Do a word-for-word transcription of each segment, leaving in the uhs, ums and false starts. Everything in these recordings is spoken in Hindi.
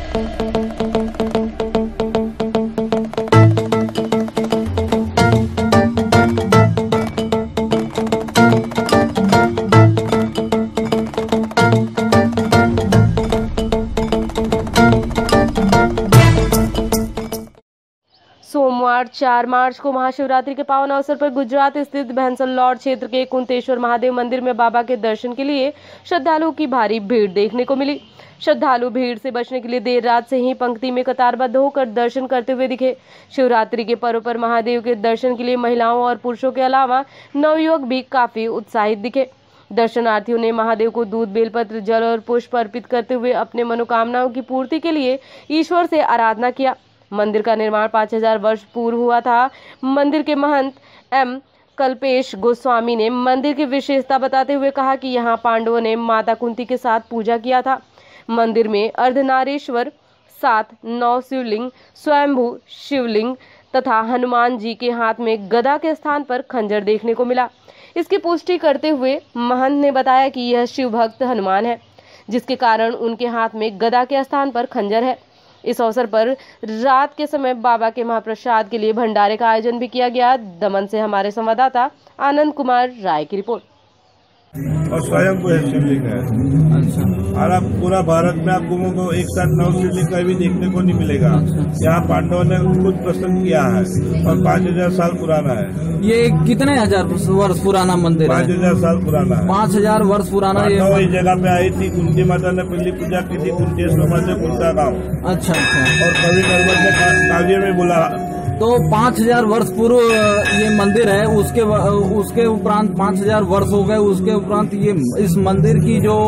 सोमवार चार मार्च को महाशिवरात्रि के पावन अवसर पर गुजरात स्थित भैंसन लॉर्ड क्षेत्र के कुंतेश्वर महादेव मंदिर में बाबा के दर्शन के लिए श्रद्धालुओं की भारी भीड़ देखने को मिली। श्रद्धालु भीड़ से बचने के लिए देर रात से ही पंक्ति में कतारबद्ध होकर दर्शन करते हुए दिखे। शिवरात्रि के पर्व पर महादेव के दर्शन के लिए महिलाओं और पुरुषों के अलावा नवयुवक भी काफी उत्साहित दिखे। दर्शनार्थियों ने महादेव को दूध, बेलपत्र, जल और पुष्प अर्पित करते हुए अपने मनोकामनाओं की पूर्ति के लिए ईश्वर से आराधना किया। मंदिर का निर्माण पाँच हजार वर्ष पूर्व हुआ था। मंदिर के महंत एम कल्पेश गोस्वामी ने मंदिर की विशेषता बताते हुए कहा कि यहाँ पांडवों ने माता कुंती के साथ पूजा किया था। मंदिर में अर्धनारीश्वर, सात नौ शिवलिंग, स्वयंभू शिवलिंग तथा हनुमान जी के हाथ में गदा के स्थान पर खंजर देखने को मिला। इसकी पुष्टि करते हुए महंत ने बताया कि यह शिव भक्त हनुमान है, जिसके कारण उनके हाथ में गदा के स्थान पर खंजर है। इस अवसर पर रात के समय बाबा के महाप्रसाद के लिए भंडारे का आयोजन भी किया गया। दमन से हमारे संवाददाता आनंद कुमार राय की रिपोर्ट। और स्वयं को शिवलिंग है। अच्छा। और अब पूरा भारत में आपको को एक साथ नौ शिवलिंग का भी देखने को नहीं मिलेगा। अच्छा। यहाँ पांडवों ने खुद प्रसन्न किया है और पाँच हजार साल पुराना है। ये कितने हजार वर्ष पुराना मंदिर है? पाँच हजार साल पुराना है। पाँच हजार वर्ष पुराना। ये इस जगह पे आई थी, कुंती माता ने पहली पूजा की थी कुंतेश्वर माता कुंता गाँव। अच्छा अच्छा। और कवि नर्मद ने काव्य में बोला तो पाँच हजार वर्ष पूर्व ये मंदिर है। उसके उसके उपरांत पाँच हजार वर्ष हो गए। उसके उपरांत ये इस मंदिर की जो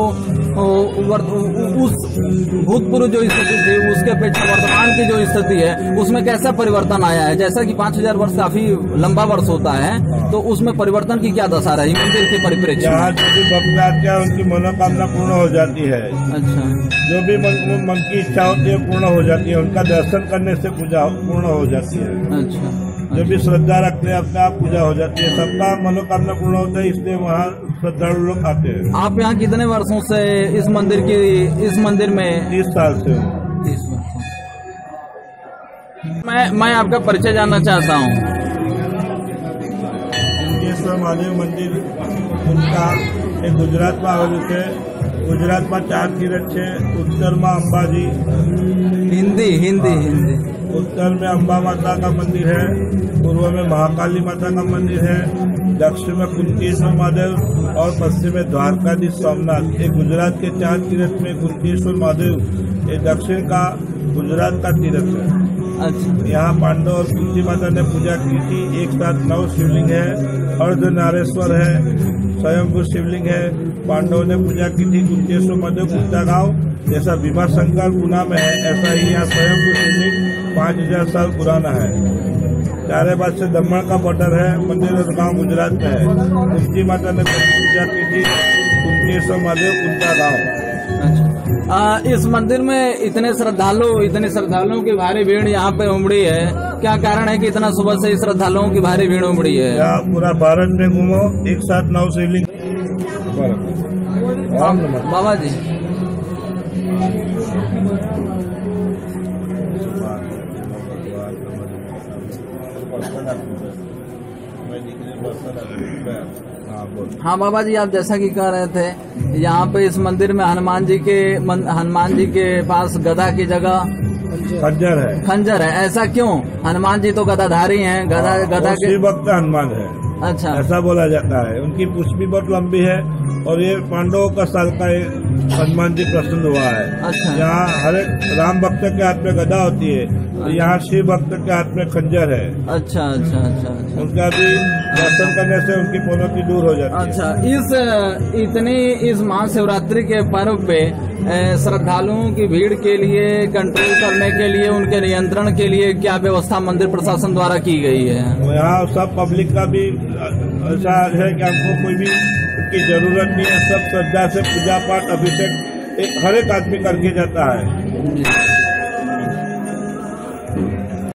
उस भूतपूर्व जो स्थिति थी उसके अपेक्षा वर्तमान की जो स्थिति है उसमें कैसा परिवर्तन आया है? जैसा कि पाँच हजार वर्ष काफी लंबा वर्ष होता है, तो उसमें परिवर्तन की क्या दशा रही मंदिर के परिप्रेक्ष्य में? यहाँ जो भी भक्त आते हैं उनकी मनोकामना पूर्ण हो जाती है। अच्छा। जो भी मन, मन की इच्छा होती है पूर्ण हो जाती है। उनका दर्शन करने से पूजा पूर्ण हो जाती है। अच्छा। जो भी श्रद्धा रखते हैं अपने आप पूजा हो जाती है। सबका मनोकामना पूर्ण होता है, इसलिए वहाँ श्रद्धालु लोग आते हैं। आप यहाँ कितने वर्षों से इस मंदिर की इस मंदिर में? तीस साल से। तीस वर्ष। मैं मैं आपका परिचय जानना चाहता हूँ। कुंतेश्वर महादेव मंदिर उनका एक गुजरात में आयोजित है। गुजरात में चार तीर्थ है। उत्तर में अंबाजी, हिंदी हिंदी हिंदी उत्तर में अम्बा माता का मंदिर है, पूर्व में महाकाली माता का मंदिर है, दक्षिण में कुंतेश्वर महादेव और पश्चिम में द्वारकाधीश सोमनाथ। ये गुजरात के चार तीर्थ में कुंतेश्वर महादेव ये दक्षिण का गुजरात का तीर्थ है। अच्छा। यहाँ पांडव और कुंती माता ने पूजा की थी। एक साथ नौ शिवलिंग है, अर्धनारेश्वर है, स्वयंभू शिवलिंग है। पांडवों ने पूजा की थी कुंतेश्वर महादेव कुंता गाँव। जैसा भीमा शंकर गुना में है, ऐसा ही यहाँ स्वयंभू शिवलिंग पाँच हजार साल पुराना है। चारे बाद से दमन का बॉर्डर है। मंदिर और गाँव गुजरात में है। कुंती माता ने पूजा की थी कुंतेश्वर महादेव कुंता गाँव। आ, इस मंदिर में इतने श्रद्धालु इतने श्रद्धालुओं की भारी भीड़ यहाँ पे उमड़ी है, क्या कारण है कि इतना सुबह से श्रद्धालुओं की भारी भीड़ उमड़ी है? यहाँ पूरा भारत में घूमो, एक साथ नौ शिवलिंग। बाबा जी हाँ बाबा जी, आप जैसा कि कह रहे थे यहाँ पे इस मंदिर में हनुमान जी के हनुमान जी के पास गदा की जगह खंजर है। खंजर है, ऐसा क्यों? हनुमान जी तो गदाधारी हैं। गदा गदा के भक्त हनुमान है। अच्छा, ऐसा बोला जाता है। उनकी पूंछ भी बहुत लंबी है और ये पांडवों का साल का हनुमान जी प्रसन्न हुआ है। अच्छा। यहाँ हर एक राम भक्त के हाथ में गदा होती है, यहाँ शिव भक्त के हाथ में खंजर है। अच्छा अच्छा अच्छा, अच्छा। उनका भी दर्शन करने से उनकी पोनोती दूर हो जाती है। अच्छा, इस इतनी इस महाशिवरात्रि के पर्व पे श्रद्धालुओं की भीड़ के लिए कंट्रोल करने के लिए, उनके नियंत्रण के लिए क्या व्यवस्था मंदिर प्रशासन द्वारा की गई है? यहाँ सब पब्लिक का भी ऐसा है कि हमको कोई भी की जरूरत नहीं है। सब श्रद्धा से पूजा पाठ अभिषेक एक हर एक आदमी करके जाता है।